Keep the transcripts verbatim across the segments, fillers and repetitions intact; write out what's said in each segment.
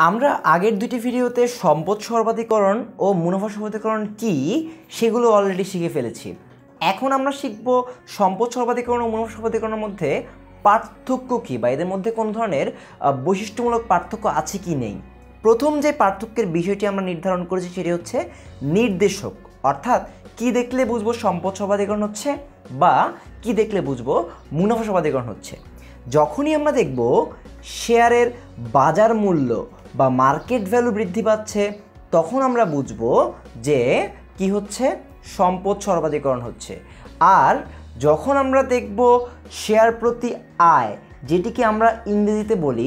আমরা আগের দুটি ভিডিওতে সম্পদ সর্বাধিকরণ ও মুনাফা সর্বাধিকরণ কি সেগুলো অলরেডি শিখে ফেলেছি। এখন আমরা শিখব সম্পদ সর্বাধিকরণ ও মুনাফা সর্বাধিকরণের মধ্যে পার্থক্য কী বা এদের মধ্যে কোন ধরনের বৈশিষ্ট্যমূলক পার্থক্য আছে কি নেই। প্রথম যে পার্থক্যের বিষয়টি আমরা নির্ধারণ করেছি সেটি হচ্ছে নির্দেশক, অর্থাৎ কি দেখলে বুঝবো সম্পদ সর্বাধিকরণ হচ্ছে বা কি দেখলে বুঝবো মুনাফা সর্বাধিকরণ হচ্ছে। যখনই আমরা দেখব শেয়ারের বাজার মূল্য বা মার্কেট ভ্যালু বৃদ্ধি পাচ্ছে তখন আমরা বুঝবো যে কি হচ্ছে সম্পদ সর্বাধিকরণ হচ্ছে। আর যখন আমরা দেখব শেয়ার প্রতি আয়, যেটিকে আমরা ইংরেজিতে বলি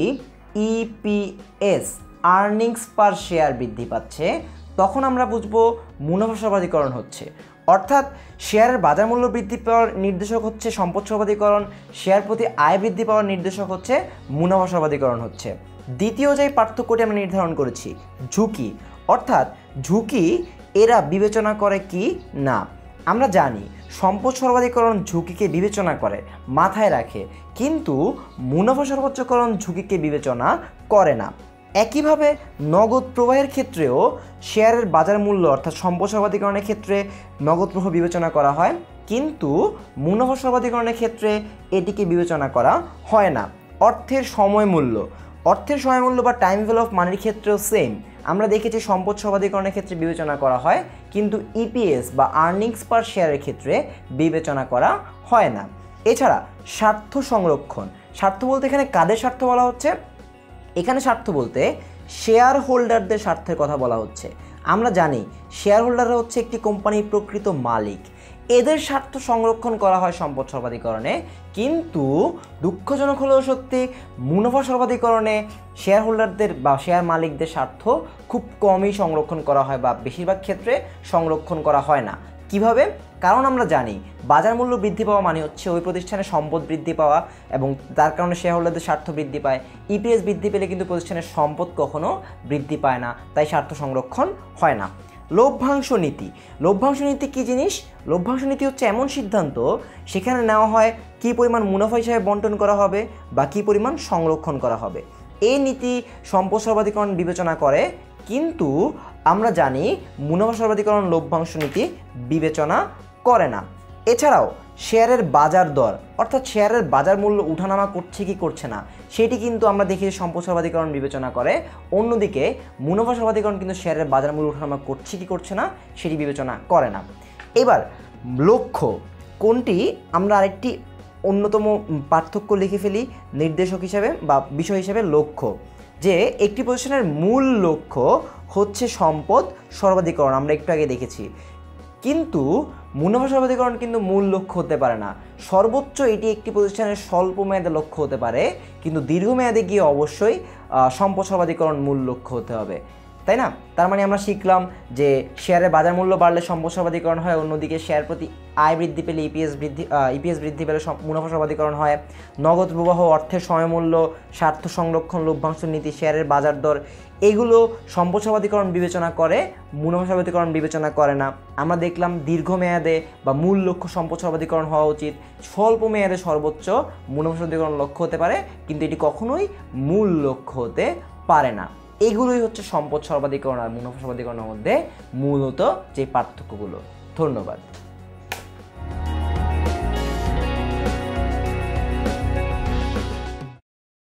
ইপিএস, আর্নিংস পার শেয়ার বৃদ্ধি পাচ্ছে, তখন আমরা বুঝবো মুনাফা সর্বাধিকরণ হচ্ছে। অর্থাৎ শেয়ারের বাজার মূল্য বৃদ্ধি পাওয়ার নির্দেশক হচ্ছে সম্পদ সর্বাধিকরণ, শেয়ার প্রতি আয় বৃদ্ধি পাওয়ার নির্দেশক হচ্ছে মুনাফা সর্বাধিকরণ হচ্ছে। দ্বিতীয় যে পার্থক্যটি আমরা নির্ধারণ করেছি ঝুঁকি, অর্থাৎ ঝুঁকি এরা বিবেচনা করে কি না। আমরা জানি সম্পদ সর্বাধিকরণ ঝুঁকিকে বিবেচনা করে, মাথায় রাখে, কিন্তু মুনাফা সর্বোচ্চকরণ ঝুঁকিকে বিবেচনা করে না। একইভাবে নগদ প্রবাহের ক্ষেত্রেও শেয়ারের বাজার মূল্য অর্থাৎ সম্পদ সর্বাধিকরণের ক্ষেত্রে নগদ প্রবাহ বিবেচনা করা হয়, কিন্তু মুনাফা সর্বাধিকরণের ক্ষেত্রে এটিকে বিবেচনা করা হয় না। অর্থের সময় মূল্য, অর্থের সময় মূল্য বা টাইম ভ্যালু অফ মানির ক্ষেত্রেও সেম। আমরা দেখেছি সম্পদ সর্বাধিকরণের ক্ষেত্রে বিবেচনা করা হয়, কিন্তু ইপিএস বা আর্নিংস পার শেয়ারের ক্ষেত্রে বিবেচনা করা হয় না। এছাড়া স্বার্থ সংরক্ষণ, স্বার্থ বলতে এখানে কাদের স্বার্থ বলা হচ্ছে? এখানে স্বার্থ বলতে শেয়ার হোল্ডারদের স্বার্থের কথা বলা হচ্ছে। আমরা জানি শেয়ার হোল্ডাররা হচ্ছে একটি কোম্পানির প্রকৃত মালিক, এদের স্বার্থ সংরক্ষণ করা হয় সম্পদ সর্বাধিকরণে, কিন্তু দুঃখজনক হলেও সত্যি মুনাফা সর্বাধিকরণে শেয়ার হোল্ডারদের বা শেয়ার মালিকদের স্বার্থ খুব কমই সংরক্ষণ করা হয় বা বেশিরভাগ ক্ষেত্রে সংরক্ষণ করা হয় না। কিভাবে? কারণ আমরা জানি বাজার মূল্য বৃদ্ধি পাওয়া মানে হচ্ছে ওই প্রতিষ্ঠানের সম্পদ বৃদ্ধি পাওয়া এবং তার কারণে শেয়ার হোল্ডারদের স্বার্থ বৃদ্ধি পায়। ইপিএস বৃদ্ধি পেলে কিন্তু প্রতিষ্ঠানের সম্পদ কখনো বৃদ্ধি পায় না, তাই স্বার্থ সংরক্ষণ হয় না। লভ্যাংশ নীতি, লভ্যাংশ নীতি কী জিনিস? লভ্যাংশ নীতি হচ্ছে এমন সিদ্ধান্ত সেখানে নেওয়া হয় কী পরিমাণ মুনাফা হিসাবে বন্টন করা হবে বা কী পরিমাণ সংরক্ষণ করা হবে। এই নীতি সম্পদ সর্বাধিকরণ বিবেচনা করে, কিন্তু আমরা জানি মুনাফা সর্বাধিকরণ লভ্যাংশ নীতি বিবেচনা করে না। এছাড়াও শেয়ারের বাজার দর, অর্থাৎ শেয়ারের বাজার মূল্য উঠানামা করছে কি করছে না সেটি কিন্তু আমরা দেখি সম্পদ সর্বাধিকরণ বিবেচনা করে। অন্যদিকে মুনাফা সর্বাধিকরণ কিন্তু শেয়ারের বাজার মূল্য উঠানামা করছে কি করছে না সেটি বিবেচনা করে না। এবার লক্ষ্য কোনটি, আমরা আরেকটি অন্যতম পার্থক্য লিখে ফেলি নির্দেশক হিসাবে বা বিষয় হিসাবে লক্ষ্য, যে একটি প্রতিষ্ঠানের মূল লক্ষ্য হচ্ছে সম্পদ সর্বাধিকরণ, আমরা একটু আগে দেখেছি, কিন্তু মুনাফা সর্বাধিকরণ কিন্তু মূল লক্ষ্য হতে পারে না। সর্বোচ্চ এটি একটি প্রতিষ্ঠানের স্বল্প মেয়াদে লক্ষ্য হতে পারে, কিন্তু দীর্ঘমেয়াদে গিয়ে অবশ্যই সম্পদ সর্বাধিকরণ মূল লক্ষ্য হতে হবে, তাই না? তার মানে আমরা শিখলাম যে শেয়ারের বাজার মূল্য বাড়লে সম্পদ সর্বাধিকরণ হয়, অন্যদিকে শেয়ার প্রতি আয় বৃদ্ধি পেলে ইপিএস বৃদ্ধি ইপিএস বৃদ্ধি পেলে মুনাফা সর্বাধিকরণ হয়। নগদ প্রবাহ, অর্থের সময় মূল্য, স্বার্থ সংরক্ষণ, লভ্যাংশ নীতি, শেয়ারের বাজার দর, এগুলো সম্পদ সর্বাধিকরণ বিবেচনা করে, মুনাফা সর্বাধিকরণ বিবেচনা করে না। আমরা দেখলাম দীর্ঘমেয়াদে বা মূল লক্ষ্য সম্পদ সর্বাধিকরণ হওয়া উচিত, স্বল্প মেয়াদে সর্বোচ্চ মুনাফা সর্বাধিকরণ লক্ষ্য হতে পারে, কিন্তু এটি কখনোই মূল লক্ষ্য হতে পারে না। এগুলোই হচ্ছে সম্পদ সর্বাধিকরণ আর মুনাফা সর্বাধিকরণের মধ্যে মূলত যে পার্থক্যগুলো। ধন্যবাদ।